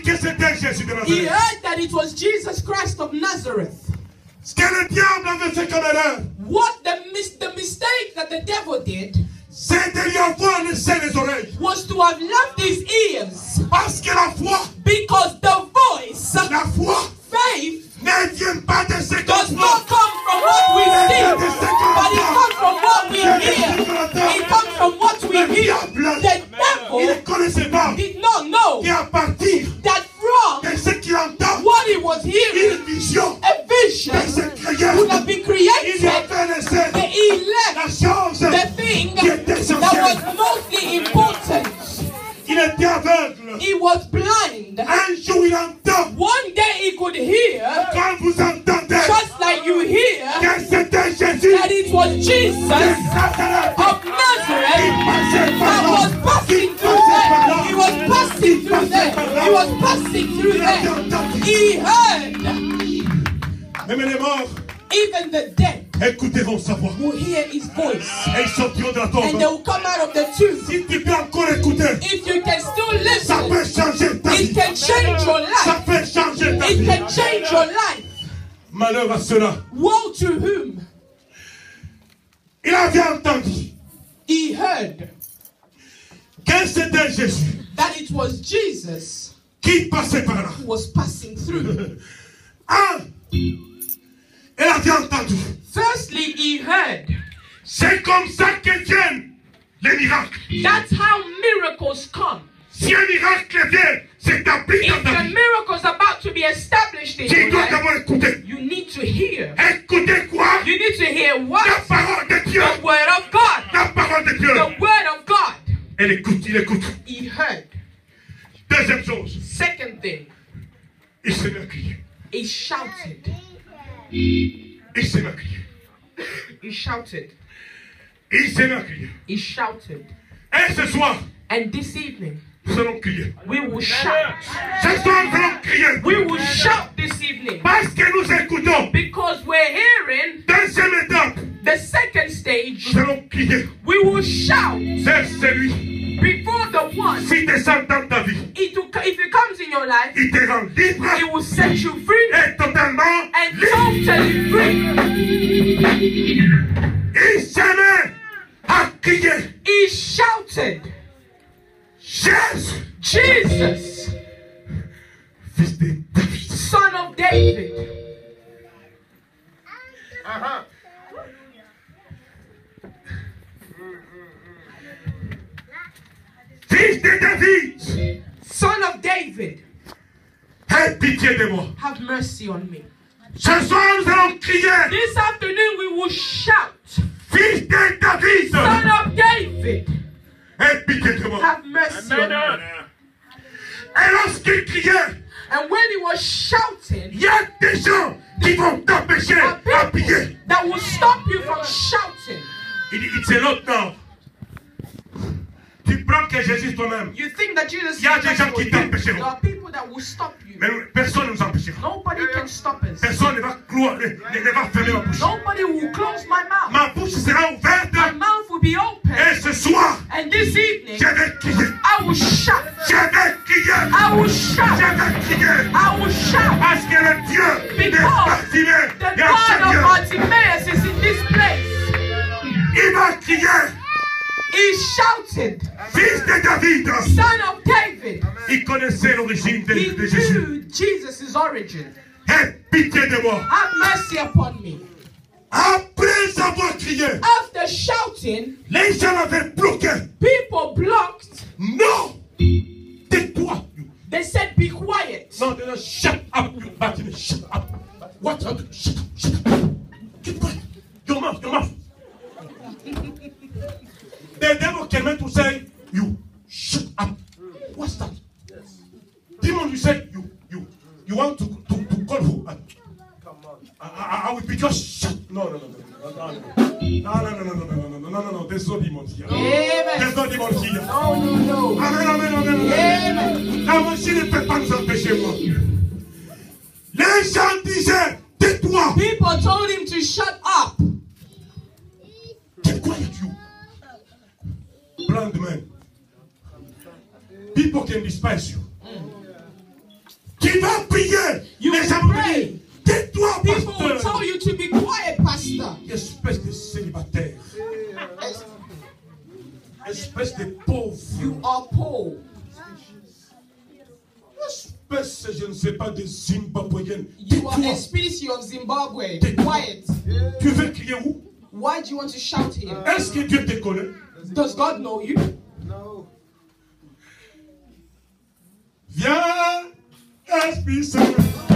que c'était Jésus de He Nazareth. heard that it was Jesus Christ of Nazareth. Ce que le diable avait fait comme erreur, What the mistake that the devil did c'est de lui avoir laissé les oreilles. was to have left his ears. Parce que la foi, Because the voice, la foi faith, ne vient pas de ce does qu'on not come from what we see, but it comes from what we hear. It comes from what we hear. The il ne devil connaissait pas did not know qu'à partir that from de ce qu'il entend, what he was hearing, une vision a vision de ce créateur, would have been il lui created. avait laissé That he la left chose the thing qui était that essentielle. was mostly important. Il était aveugle. He was blind. Un jour, il entend. One day he could hear, Quand vous entendez just like you hear, que c'était Jésus that it was Jesus de Nazareth, of Nazareth il passait par that là. was passing through there. He was passing through there. He was passing through there. He heard. Même les morts Even the dead écouteront sa voix. will hear his voice. Et ils sortiront de la And they tombe. will come out of the tomb. Si tu peux encore écouter, If you can still ça listen, peut changer ta it vie. can change your Ça life. peut changer ta It vie. can change your life. Malheur à ceux-là. Woe to whom Il avait entendu he heard que c'était Jésus that it was Jesus qui passait par là. who was passing through. Elle avait entendu. Firstly, he heard. C'est comme ça que viennent les miracles. That's how miracles come. Si un miracle vient s'établir dans If ta the vie, miracle's about to be established in tu your dois life, d'abord écouter. you need to hear. Écoutez quoi? You need to hear La what? parole de Dieu. The word of God. La parole de Dieu. The word of God. Elle écoute, il écoute. He heard. Deuxième chose, Second thing, il s'est mis à crier. he shouted. Il s'est mis à crier. He shouted. Il s'est mis à crier. He shouted. Et ce soir, And this evening, nous allons crier. we will shout. Ce soir, nous allons crier. We will shout this evening. Parce que nous écoutons. Because we're hearing Deuxième étape, the second stage. nous allons crier. We will shout C'est celui. before the one. Si descend dans ta vie, If it comes in your life, il te rend libre it will set you free et totalement and libre. totally free. Il s'est mis à crier. He shouted, Jésus, Jesus, fils de David. son of David. Fils de David, Son of David, aie pitié de moi. have mercy on me. Ce soir, nous allons crier. This afternoon we will shout, Fils de David, Son of David, aie pitié de moi. have mercy on me. Et lorsqu'il criait, And when he was shouting, il y a des gens qui vont t'empêcher are à prier. people that will stop you from shouting. Il dit, it's a lot now. Tu prends que Jésus toi-même. You think that Jesus Il y a is des gens for qui you. t'empêcheront. There are people that will stop you. Mais personne ne nous empêchera. Nobody can stop us. Personne ne va clouer, ne va fermer ma bouche. Nobody will close my mouth. Ma bouche sera ouverte. My mouth will be open. Et ce soir, And this evening, je vais crier. I will shout. Je vais crier. I will shout. Je vais crier. I will shout. Parce que le Dieu de Because Bartimée the est God of Seigneur. Bartimaeus is in this place. Il va crier. He shouted, Fils de David. Son of David. Il connaissait l'origine He de Jésus. knew Jesus' origin. Aie pitié de moi. Have mercy upon me. Après avoir crié, After shouting, les gens l'avaient bloqué. people blocked. Non! Tais-toi. They said, be quiet. No, they don't shut up, you Bartimaeus. Shut up. What? Shut up. Shut up. Keep quiet. Your mouth, your mouth. The devil came in to say, you shut up. What's that? Demon, you said, you want to call who? I will be just shut. No. No. There's no demon here. Amen. There's no demon here. No. Amen. Amen. La machine ne peut pas nous empêcher, moi. Les gens disaient, tais-toi. People told him to shut up. Keep quiet, you. Blind man. People can despise you. Tu vas prier. You Les will gens vont pray. dire, tais-toi, People will pasteur. tell you to be quiet, pastor. Espèce de célibataire. Espèce de pauvre. You are poor. Espèce, je ne sais pas, de Zimbabwéenne. You are a Tais-toi. species of Zimbabwe. Tais-toi. Quiet. Tu veux crier où? Why do you want to shout here? Est-ce que Dieu te connaît? Does God know you? Viens, Esprit Saint.